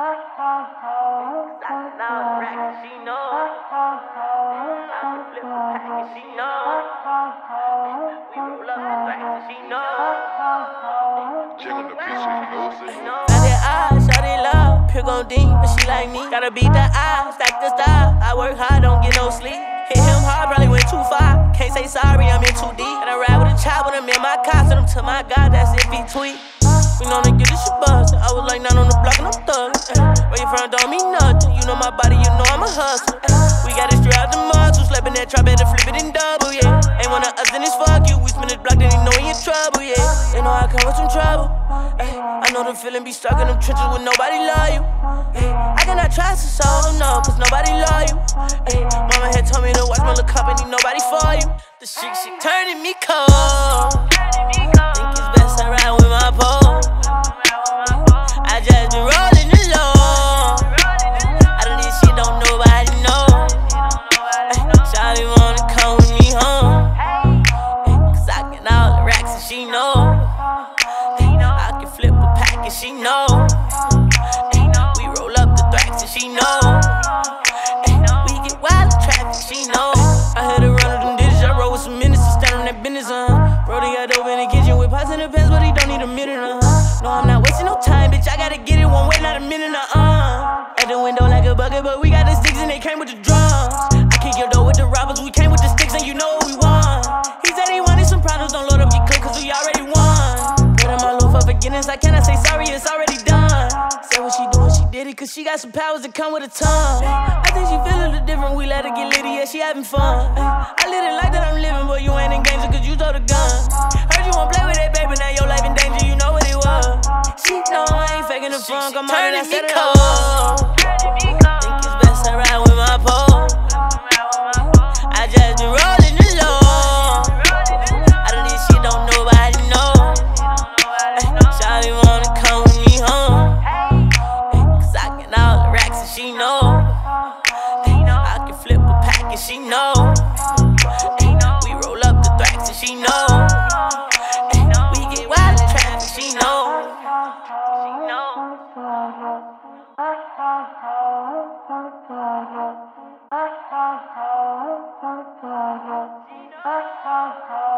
She know. I can flip a pack and she know. We roll up the racks and she know. Got that eye, shot it love, pure gon' deep, but she like me. Gotta beat the eye, stack the style. I work hard, don't get no sleep. Hit him hard, probably went too far. Can't say sorry, I'm in too deep. And I ride with a child when I'm in my car, send him to my God, that's if he tweet. We know they get this shit buzz. I was like 9 on the block and I'm thuggin'. Where you from don't mean nothing. You know my body, you know I'm a hustler. We got it straight out the mud, so slap in that trap, better flip it in double, yeah. Ain't one of us in this fuck you. We spin this block, then you know he in trouble, yeah. They know I come with some trouble. I know the feeling be stuck in them trenches with nobody love you. I cannot try to solve them, no, cause nobody love you. Mama had told me to watch my little cup and need nobody for you. The shit turning me cold. Think it's best I ride with my pole. I just been rolling alone. I do this shit, don't nobody know. Shawty wanna come with me home. Cause I get all the racks and she know. I can flip a pack and she know. We roll up the thracks and she know. We get wild in traffic, she know. I had to run with them dishes, I roll with some minutes to stand on that business, Brody got dope in the kitchen with pots in the pants, but he don't need a minute, No, I'm not wasting no time, bitch, I gotta get it one way, not a minute, At the window like a bucket, but we got the sticks and they came with the drums. I kick your door with the robbers, we came with the sticks and you know what we want. He said he wanted some problems, don't load up your clip cause we already won. Put him all over forgiveness, I cannot say sorry, it's already done. Said what she doing, she did it cause she got some powers that come with a tongue. I think she feel a little different, we let her get litty, yeah, she having fun. I live it like that I'm living, but you ain't in danger cause you throw the gun. Heard you won't play with that baby, now your life in danger, you know what it was. She know I ain't faking the funk, I'm out of that set it up. Think it's best I ride with my pole. I just been rolling alone. I do this shit, don't nobody know. Shawty wanna come with me home. Cause I get all the racks and she know. I can flip a pack and she know. We roll up the thracks and she know. We get wild in traffic, she know. She know.